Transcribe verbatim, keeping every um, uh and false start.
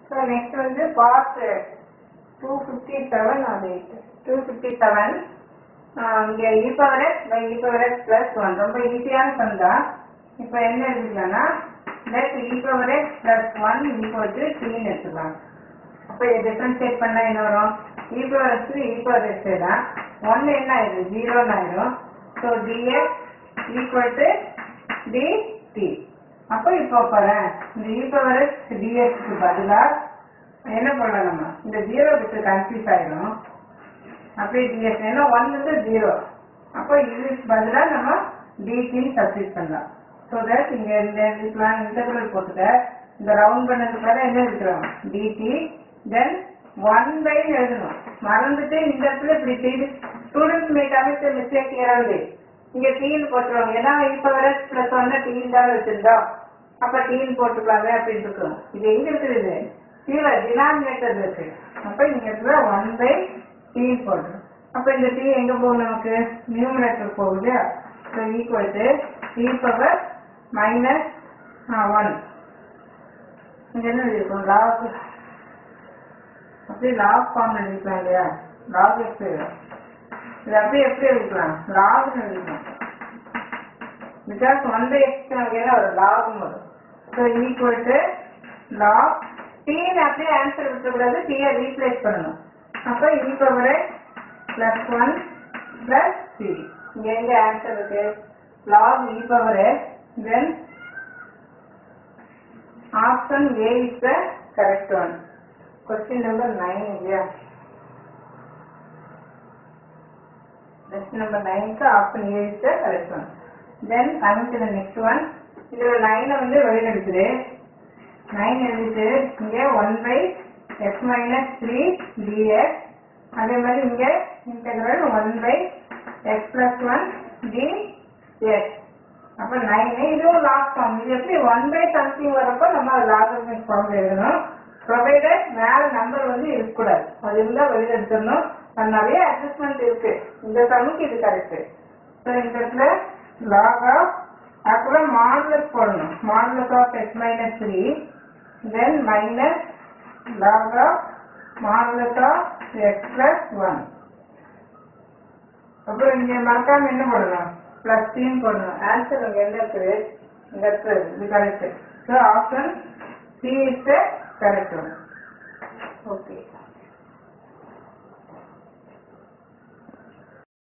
So next வந்து part two fifty-seven or eight two fifty-seven இங்க e power x by e power x plus one ரொம்ப ஈஸியான some தான். இப்போ என்ன எழுதிக்கலாம்னா let e power x plus one equal to t ன்னு எடுத்துக்கலாம். அப்போ இதை டிஃபரன்ஷியேட் பண்ணா என்ன வரும்? e power x e power x தான். one என்ன ஆயிடும்? zero ன்னு ஆயிடும். So dx equal to dt. அப்போ இப்போ பாருங்க இந்த e power x dx க்கு பதிலா என்ன பண்ணலாம்? நம்ம இந்த ஜீரோ விட்டு கன்ஃபியூஸ் ஆயிடும். அப்படியே dx ஏன்னா one வந்து ஜீரோ, அப்போ இதுக்கு பதிலா நம்ம dt ன்னு சப்ஸ்டிட் பண்ணலாம். ஸோ தட் இங்க இந்த இதுக்கெல்லாம் இன்டெகிரல் போட்டுக்க இந்த ரவுண்ட் பண்ணதுக்கு பதிலா என்ன இருக்கிறோம்? dt தென் ஒன் பை எழுதணும். மறந்துட்டு இந்த இடத்துல இப்படி செய்து ஸ்டூடெண்ட்ஸ் மேக் அமைச்ச மிஸ்டேக் ஏறாது. இங்க டீன்னு போட்டுருவாங்க. ஏன்னா இப்போ வர பிளஸ் ஒன்னா டீன் தான் வச்சிருந்தோம், அப்ப டீன் போட்டுக்கலாங்க அப்படின்னு இருக்கும். இது எங்க இருக்குது? கீழே டினாமினேட்டர் இருக்கு. அப்ப இங்க இருக்கிற ஒன் பை டீன் போடுறோம். அப்ப இந்த டீ எங்க போகும்? நமக்கு நியூமரேட்டர் போகுது. So equal to T power minus one. இங்க என்ன இருக்கும்? லாக். அப்படியே லாக் ஃபார்ம் எழுதிக்கலாம் இல்லையா? லாக் எக்ஸ் இது அப்படியே எப்படி எழுதிக்கலாம்? லாக்னு எழுதிக்கலாம். பிகாஸ் ஒன் பை எக்ஸ் நமக்கு ஒரு லாகும் வரும். ஸோ ஈக்குவல் டு லாக் டீன்னு அப்படியே ஆன்சர் விட்டுக்கூடாது, டீயை ரீப்ளேஸ் பண்ணணும். அப்போ E power plus one plus three. இங்க எங்க ஆன்சர் இருக்கு? Log E power then option A is the correct one. Question number nine இல்லையா? கொஸ்டின் நம்பர் நைனுக்கு option A is the correct one. Then coming to the next one. இதுல நைனை வந்து வெளியில் எடுக்குது. நைன் எழுதிட்டு இங்கே one by X minus three DX. அதே மாதிரி இங்கே integral one by X plus one DX. அப்போ நைனு இதுவும் லாக் ஃபார்ம். இது எப்படி ஒன் பை சம்திங் வரப்போ நம்ம லாகரித்மிக் ஃபார்ம் எழுதணும். ப்ரொவைடட் மேலே நம்பர் வந்து இருக்கக்கூடாது, அது இருந்தால் வெளியில் எடுத்துடணும். அது நிறைய அட்ஜஸ்ட்மெண்ட் இருக்கு. இந்த சமுக்கு இது கரெக்டு. ஸோ இந்த இடத்துல லாக் ஆஃப் அப்புறம் மாடுலஸ் போடணும். Modulus of X minus three then minus log of modulus of x plus one. அப்புறம் இங்க மறக்காம என்ன போடணும்? பிளஸ் தீன் போடணும். ஆன்சர் இங்க என்ன இருக்குது? இங்க இருக்குது. இது correct. So option C is the correct one. Okay.